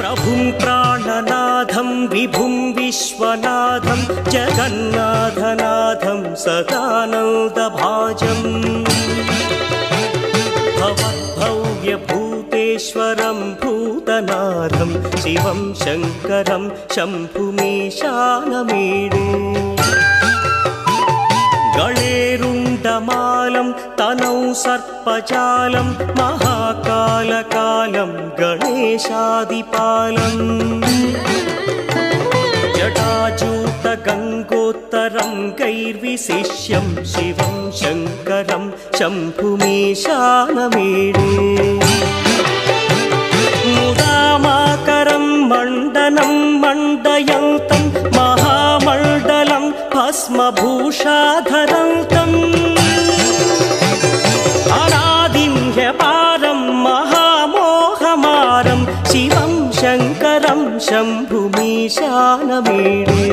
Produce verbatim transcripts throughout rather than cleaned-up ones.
प्रभुं प्राणनाथं विभुं विश्वनाथं जगन्नाथनाथं सदानन्दभाजम् भवद्भव्यभूतेश्वरं भूतनाथं शिवं शङ्करं शम्भुमीशानमीडे गणेरुण्डमालं तनौ सर्पजालं महाकालकालं गणेशादिपालम् जटाजूतगङ्गोत्तरं गैर्विशिष्यं शिवं शङ्करं शम्भुमीशानमीडे मुदामाकरं मण्डनं मण्डयन्तं महामण्डलं भस्मभूषाधरन्तम् अनादिं ह्यपारं महामोहमारं शिवं शङ्करं शम्भुमीशानमीडे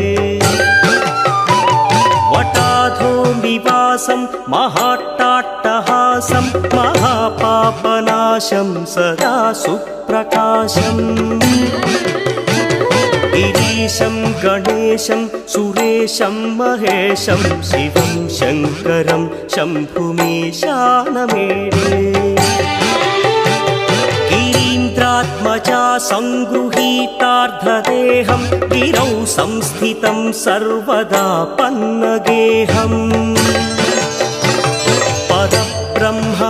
वटाधो निवासं महाट्टाट्टहासं महापापनाशं सदा सुप्रकाशम् गिरीशं गणेशं सुरेशं महेशं शिवं शङ्करं शम्भुमीशानमीडे गिरीन्द्रात्मजा संगृहीतार्धदेहं गिरौ संस्थितं सर्वदा पन्नगेहम् ब्रह्म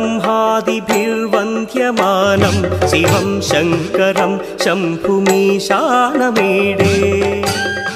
ब्रह्मादिभिर्वन्द्यमानं शिवं शङ्करं शम्भुमीशानमीडे।